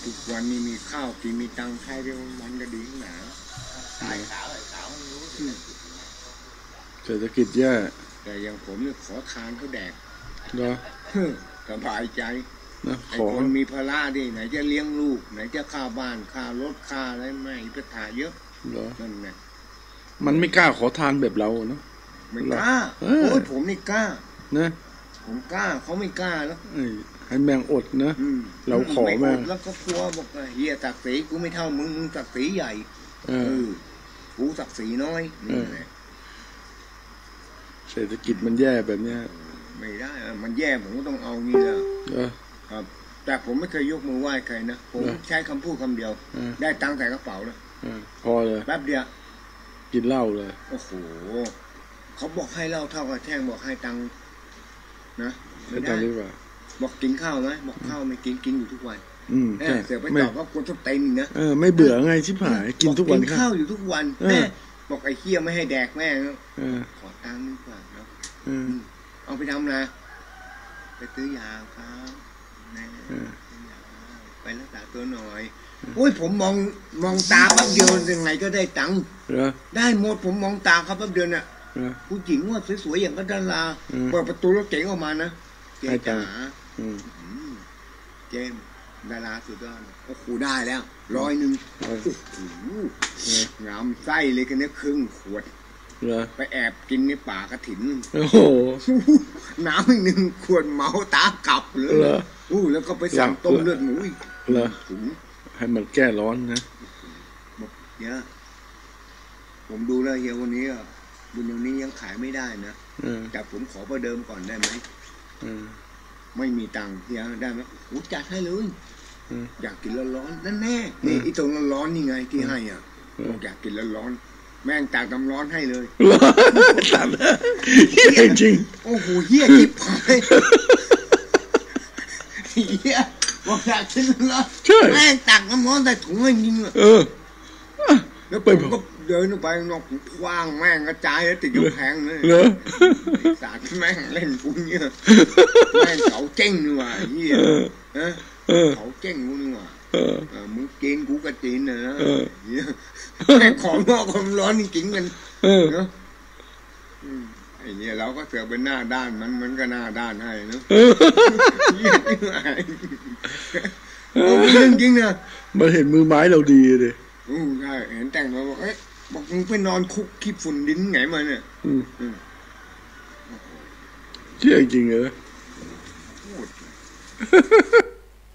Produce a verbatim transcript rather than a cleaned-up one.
ทุกวันนี้มีข้าวกินมีตังค์ใช้ไปมันก็ดีหนาขายขาวขาวไม่รู้เศรษฐกิจแย่แต่อย่างผมเนี่ยขอทานเขาแดกเนาะสบายใจนะไอ้คนมีภาระดิไหนจะเลี้ยงลูกไหนจะค่าบ้านค่ารถค่าอะไรไม่ไปถ่ายเยอะนั่นแหละมันไม่กล้าขอทานแบบเราเนาะไม่กล้าโอ้ยผมนี่กล้านะผมกล้าเขาไม่กล้าแล้วให้แมงอดนะเราขอแมงแล้วก็กลัวบอกเฮียศักดิ์ศรีกูไม่เท่ามึงมึงศักดิ์ศรีใหญ่เออกูศักดิ์ศรีน้อยนี่แหละเศรษฐกิจมันแย่แบบเนี้ยไม่ได้มันแย่ผมก็ต้องเอางี้แล้วครับแต่ผมไม่เคยยกมือไหว้ใครนะผมใช้คำพูดคำเดียวได้ตังค์ใส่กระเป๋าแล้วพอเลยแป๊บเดียวกินเหล้าเลยโอ้โหเขาบอกให้เหล้าเท่ากับแท่งบอกให้ตังค์นะไม่ได้บอกกินข้าวไหมบอกข้าวไม่กินกินอยู่ทุกวันอืมเสือไปตอบว่าคนทุบเต็มนะเออไม่เบื่อไงชิบหายกินทุกวันข้าวอยู่ทุกวันแม่บอกไอ้เหี้ยไม่ให้แดกแม่ขอตังค์ดีกว่าเนาะเอาไปทำนะไปซื้อยาครับแม่ไปรักษาตัวหน่อยโอ้ยผมมองมองตาแป๊บเดียวยังไงก็ได้ตังค์ได้หมดผมมองตาครับแป๊บเดียวเนี่ยผู้หญิงว่าสวยๆอย่างก็ดาราเปิดประตูรถเก๋งออกมานะเจ๊จ๋าเจมดาราสุดยอดโอ้โหได้แล้วร้อยหนึ่งโอ้โหงามไส้เลยกันเนี่ยครึ่งขวดไปแอบกินในป่ากระถินโอ้โหน้ำอีกหนึ่งขวดเมาตากลับเลยอู้แล้วก็ไปสั่งต้มเลือดหมูอีกถุงให้มันแก้ร้อนนะบอกเยอะผมดูแล้วเฮียวันนี้อ่ะบุญตรงนี้ยังขายไม่ได้นะแต่ผมขอประเดิมก่อนได้ไหมไม่มีตังค์เฮียได้ไหมโอ้จัดให้เลยอยากกินร้อนๆนั่นแน่นี่ไอ้ตรงร้อนๆนี่ไงที่ให้อ่ะบอกอยากกินร้อนๆแม่งตักน้ำร้อนให้เลยตัดเฮียจริงโอ้โหเฮียจิบหายเฮียบอกอยากกินร้อนแม่งตักน้ำร้อนใส่ถุงให้ยิงอ่ะแล้วผมก็เดินไปนอกกว้างแม่งกระจายแล้วติดกำแพงเลยสาดแม่งเล่นกูเนี่ยแม่งเขาเจ้งนี่ว่าเฮียเขาเจ้งกูนี่ว่ามึงกินกูก็กินนะเฮียแม่งของนอกความร้อนนี่กินกันเนาะไอ้เนี่ยเราก็เสือเป็นหน้าด้านมันมันก็หน้าด้านให้เนาะเฮียจริงไงเรื่องจริงเนี่ยมันเห็นมือไม้เราดีเลยอือใช่เห็นแต่งมาบอกเอ๊ะบอกมึงไปนอนคุกขี้ฝุ่นดินไงมาเนี่ยอืมเชื่อจริงเหรอ